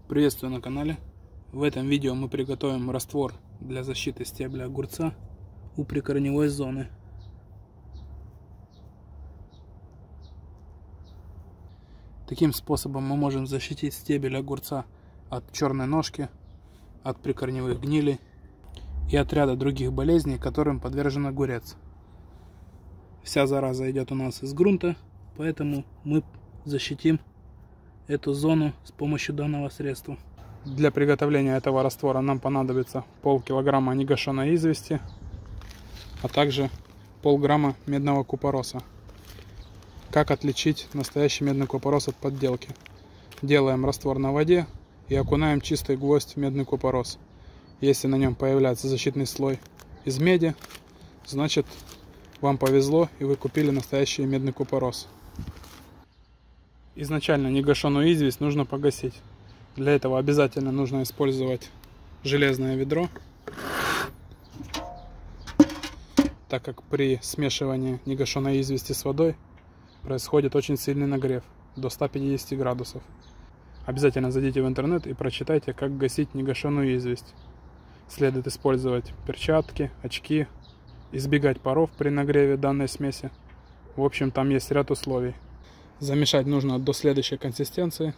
Приветствую на канале. В этом видео мы приготовим раствор для защиты стебля огурца у прикорневой зоны. Таким способом мы можем защитить стебель огурца от черной ножки, от прикорневых гнилей и от ряда других болезней, которым подвержен огурец. Вся зараза идет у нас из грунта, поэтому мы защитим эту зону с помощью данного средства. Для приготовления этого раствора нам понадобится полкилограмма негашенной извести, а также полграмма медного купороса. Как отличить настоящий медный купорос от подделки? Делаем раствор на воде и окунаем чистый гвоздь в медный купорос. Если на нем появляется защитный слой из меди, значит вам повезло и вы купили настоящий медный купорос. Изначально негашенную известь нужно погасить. Для этого обязательно нужно использовать железное ведро, так как при смешивании негашенной извести с водой происходит очень сильный нагрев до 150 градусов. Обязательно зайдите в интернет и прочитайте, как гасить негашенную известь. Следует использовать перчатки, очки, избегать паров при нагреве данной смеси. В общем, там есть ряд условий. Замешать нужно до следующей консистенции.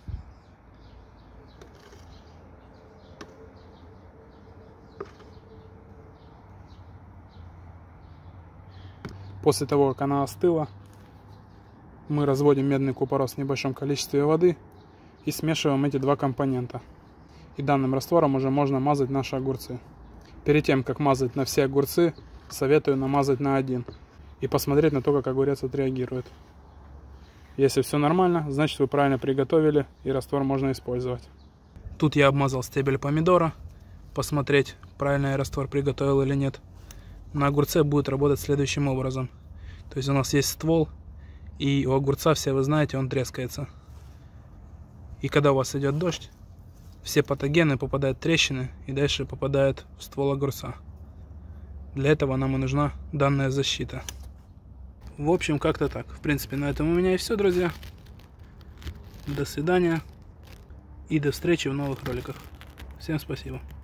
После того, как она остыла, мы разводим медный купорос в небольшом количестве воды и смешиваем эти два компонента. И данным раствором уже можно мазать наши огурцы. Перед тем, как мазать на все огурцы, советую намазать на один и посмотреть на то, как огурец отреагирует. Если все нормально, значит вы правильно приготовили и раствор можно использовать. Тут я обмазал стебель помидора, посмотреть, правильно я раствор приготовил или нет. На огурце будет работать следующим образом. То есть у нас есть ствол, и у огурца, все вы знаете, он трескается. И когда у вас идет дождь, все патогены попадают в трещины и дальше попадают в ствол огурца. Для этого нам и нужна данная защита. В общем, как-то так. В принципе, на этом у меня и все, друзья. До свидания и до встречи в новых роликах. Всем спасибо.